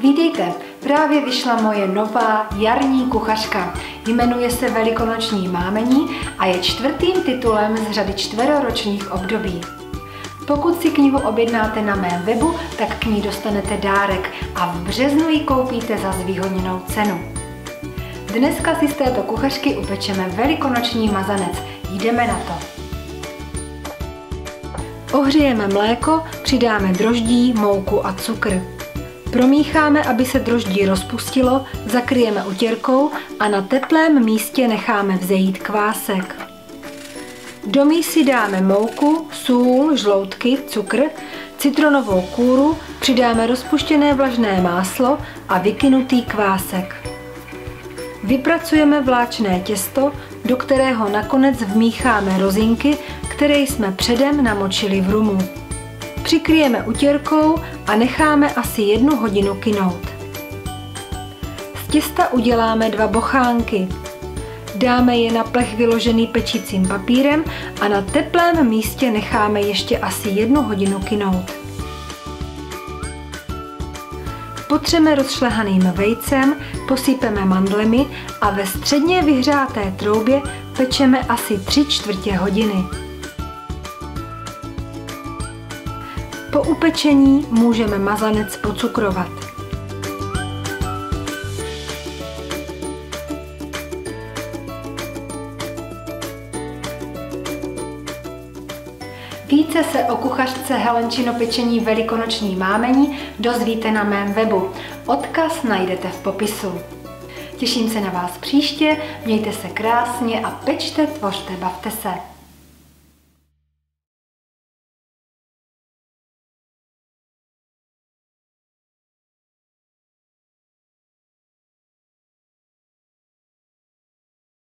Vítejte, právě vyšla moje nová jarní kuchařka. Jmenuje se Velikonoční mámení a je čtvrtým titulem z řady čtveroročních období. Pokud si knihu objednáte na mém webu, tak k ní dostanete dárek a v březnu ji koupíte za zvýhodněnou cenu. Dneska si z této kuchařky upečeme velikonoční mazanec. Jdeme na to. Ohřejeme mléko, přidáme droždí, mouku a cukr. Promícháme, aby se droždí rozpustilo, zakryjeme utěrkou a na teplém místě necháme vzejít kvásek. Do mísy dáme mouku, sůl, žloutky, cukr, citronovou kůru, přidáme rozpuštěné vlažné máslo a vykynutý kvásek. Vypracujeme vláčné těsto, do kterého nakonec vmícháme rozinky, které jsme předem namočili v rumu. Přikryjeme utěrkou a necháme asi 1 hodinu kynout. Z těsta uděláme 2 bochánky. Dáme je na plech vyložený pečícím papírem a na teplém místě necháme ještě asi 1 hodinu kynout. Potřeme rozšlehaným vejcem, posypeme mandlemi a ve středně vyhřáté troubě pečeme asi 3/4 hodiny. Po upečení můžeme mazanec pocukrovat. Více se o kuchařce Helenčino pečení Velikonoční mámení dozvíte na mém webu. Odkaz najdete v popisu. Těším se na vás příště, mějte se krásně a pečte, tvořte, bavte se.